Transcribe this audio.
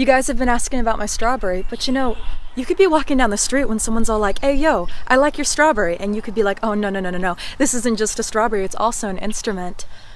You guys have been asking about my strawberry, but you know, you could be walking down the street when someone's all like, hey yo, I like your strawberry, and you could be like, oh no, no, no, no, no, this isn't just a strawberry, it's also an instrument.